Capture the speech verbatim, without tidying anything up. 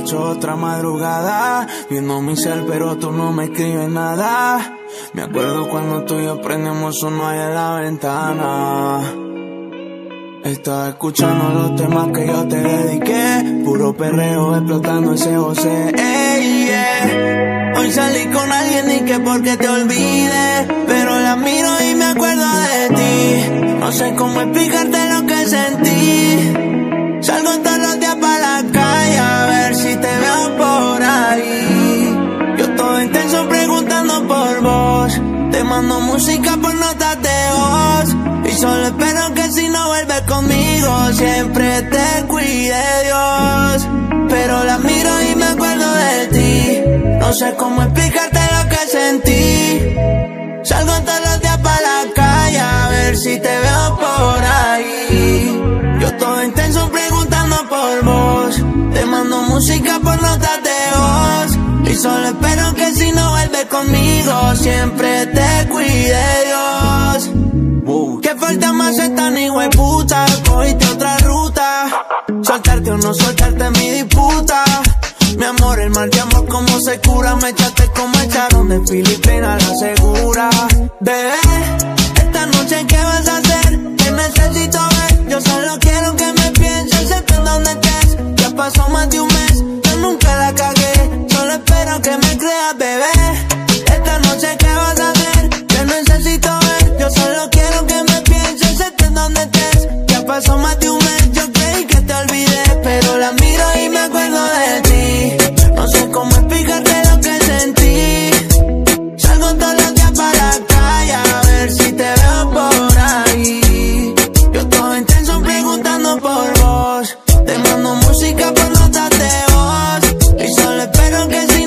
borracho otra madrugada, viendo mi cel pero tú no me escribes nada. Me acuerdo cuando tú y yo prendemos uno ahí en la ventana. Estaba escuchando los temas que yo te dediqué, puro perreo explotando ese José. Ey, yeah. Hoy salí con alguien y que porque te olvide, pero la miro y me acuerdo de ti. No sé cómo explicarte lo que sentí. Salgo todos los días para la calle a ver si te veo por ahí. Yo todo intenso preguntando por vos, te mando música por notas de voz, y solo espero que si no vuelves conmigo siempre te cuide Dios. Pero la miro y me acuerdo de ti. No sé cómo explicarte lo que sentí. Salgo todos los días para la calle a ver si te veo por ahí. Yo todo intenso preguntando por vos, te mando música por notas de voz, y solo espero que si no vuelves conmigo siempre te cuide Dios. Wow. Que falta más esta hijueputa, cogiste otra ruta. Soltarte o no soltarte mi disputa. Mi amor, el mal de amor como se cura. Me echaste como echaron de Filipinas la segura. Bebé, esta noche ¿qué vas a hacer? Te necesito ver, yo solo quiero que me pienses. Sé en dónde estés, ya pasó más de un mes, yo nunca la cagué, solo espero que me creas, bebé. Esta noche ¿qué vas a hacer? Te necesito ver, yo solo quiero que me pienses. Sé en dónde estés, ya pasó más de un mes, yo creí que te olvidé, pero la miro y me acuerdo de ti. No sé cómo explicarte lo que sentí. Salgo todos los días para la calle a ver si te veo por ahí. Yo todo intenso preguntando por vos, te mando música por notas de voz, y solo espero que si